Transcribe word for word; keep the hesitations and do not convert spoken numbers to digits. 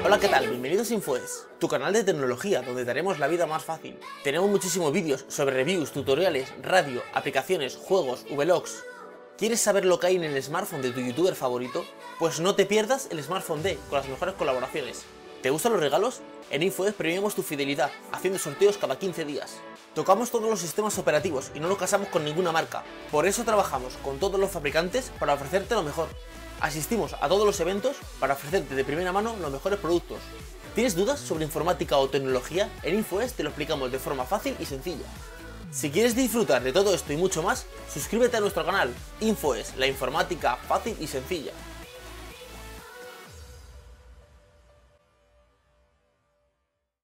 Hola, ¿qué tal? Bienvenidos a InfoES, tu canal de tecnología donde te haremos la vida más fácil. Tenemos muchísimos vídeos sobre reviews, tutoriales, radio, aplicaciones, juegos, vlogs. ¿Quieres saber lo que hay en el smartphone de tu youtuber favorito? Pues no te pierdas el Smartphone Day con las mejores colaboraciones. ¿Te gustan los regalos? En InfoES premiamos tu fidelidad, haciendo sorteos cada quince días. Tocamos todos los sistemas operativos y no nos casamos con ninguna marca. Por eso trabajamos con todos los fabricantes para ofrecerte lo mejor. Asistimos a todos los eventos para ofrecerte de primera mano los mejores productos. ¿Tienes dudas sobre informática o tecnología? En InfoES te lo explicamos de forma fácil y sencilla. Si quieres disfrutar de todo esto y mucho más, suscríbete a nuestro canal. InfoES, la informática fácil y sencilla.